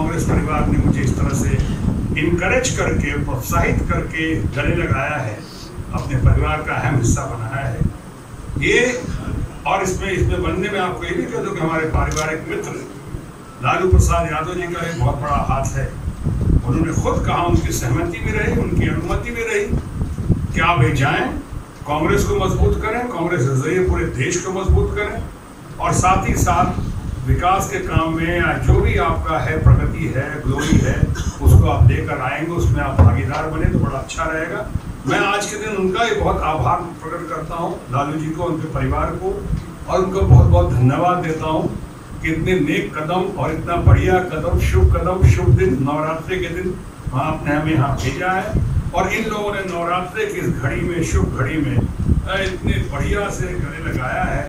कांग्रेस परिवार ने मुझे इस तरह से इनकरेज करके, प्रोत्साहित करके गले लगाया है, अपने परिवार का अहम हिस्सा बनाया है ये। और इसमें बनने में आपको ये भी कह दूं कि हमारे पारिवारिक मित्र लालू प्रसाद यादव जी का एक बहुत बड़ा हाथ है। उन्होंने खुद कहा, उनकी सहमति भी रही, उनकी अनुमति भी रही कि आप एक जाएं, कांग्रेस को मजबूत करें, कांग्रेस के जरिए पूरे देश को मजबूत करें, और साथ ही साथ विकास के काम में या जो भी आपका है, प्रगति है, ग्लोरी है, उसको आप लेकर आएंगे, उसमें आप भागीदार बने तो बड़ा अच्छा रहेगा। मैं आज के दिन उनका ही बहुत आभार प्रकट करता हूँ, लालू जी को, उनके परिवार को, और उनको बहुत बहुत धन्यवाद देता हूँ कि इतने नेक कदम और इतना बढ़िया कदम, शुभ दिन, नवरात्रि के दिन आपने हमें यहाँ भेजा है। और इन लोगों ने नवरात्रि की इस घड़ी में, शुभ घड़ी में इतने बढ़िया से गले लगाया है।